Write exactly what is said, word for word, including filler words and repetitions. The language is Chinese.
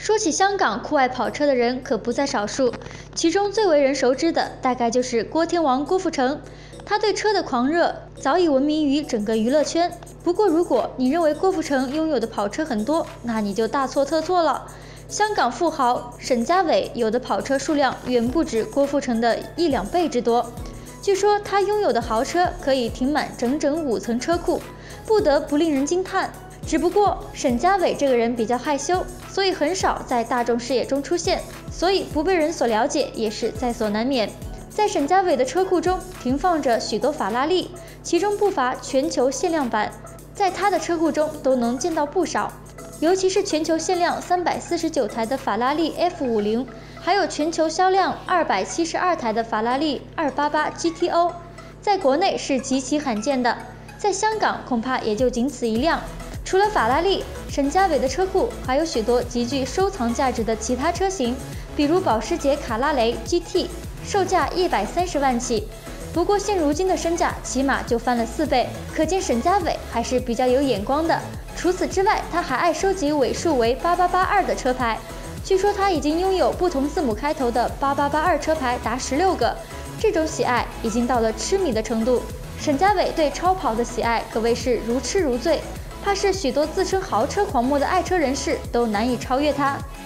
说起香港酷爱跑车的人可不在少数，其中最为人熟知的大概就是郭天王郭富城。他对车的狂热早已闻名于整个娱乐圈。不过，如果你认为郭富城拥有的跑车很多，那你就大错特错了。香港富豪沈家伟有的跑车数量远不止郭富城的一两倍之多。据说他拥有的豪车可以停满整整五层车库，不得不令人惊叹。只不过沈家伟这个人比较害羞，所以很少在大众视野中出现，所以不被人所了解也是在所难免。在沈家伟的车库中停放着许多法拉利，其中不乏全球限量版，在他的车库中都能见到不少。尤其是全球限量三百四十九台的法拉利 F 五十，还有全球销量二百七十二台的法拉利二八八 G T O， 在国内是极其罕见的，在香港恐怕也就仅此一辆。除了法拉利，沈家伟的车库还有许多极具收藏价值的其他车型，比如保时捷卡拉雷 G T， 售价一百三十万起，不过现如今的身价起码就翻了四倍，可见沈家伟还是比较有眼光的。除此之外，他还爱收集尾数为八八八二的车牌，据说他已经拥有不同字母开头的八八八二车牌达十六个，这种喜爱已经到了痴迷的程度。沈家伟对超跑的喜爱可谓是如痴如醉，怕是许多自称豪车狂魔的爱车人士都难以超越他。